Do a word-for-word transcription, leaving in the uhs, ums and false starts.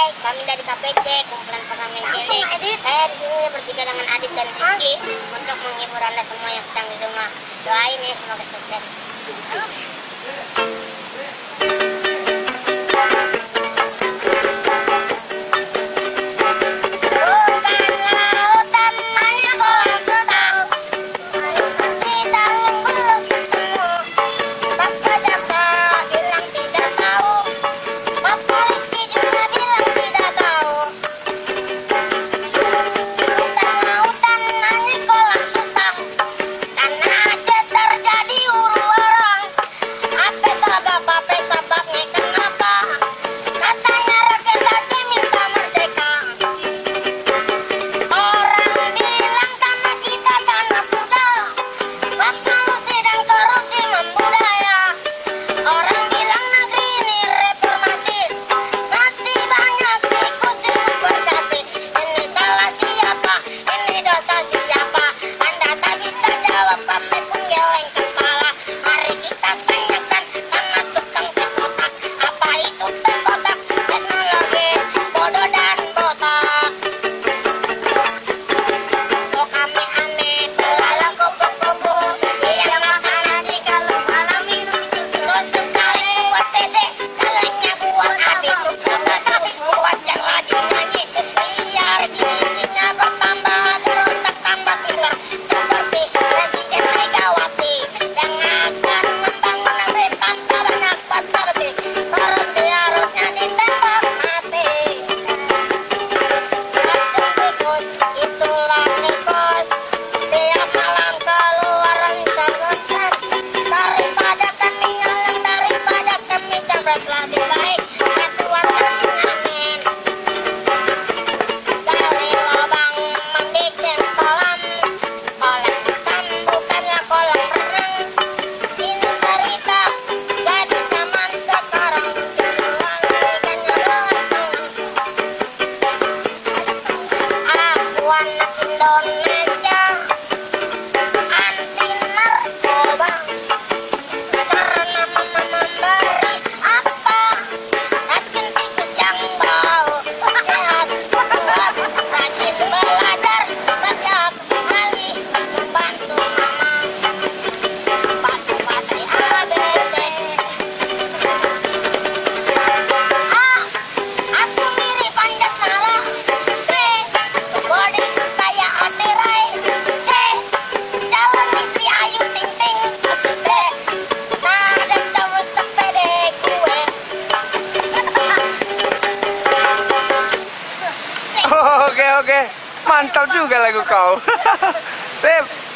Hai, kami dari K P C, kumpulan pengamen cilik. Saya di sini bertiga dengan Adit dan Rizky untuk menghibur Anda semua yang sedang di rumah. Doain ya, semoga sukses. Indonesia anti narkoba karena memberi apa racun tikus yang bau sehat kuat rajin belajar setiap hari membantu mama patuh patuh A B C. A aku milih Pancasila. B body Oke oke, mantap juga lagu kau. Sip.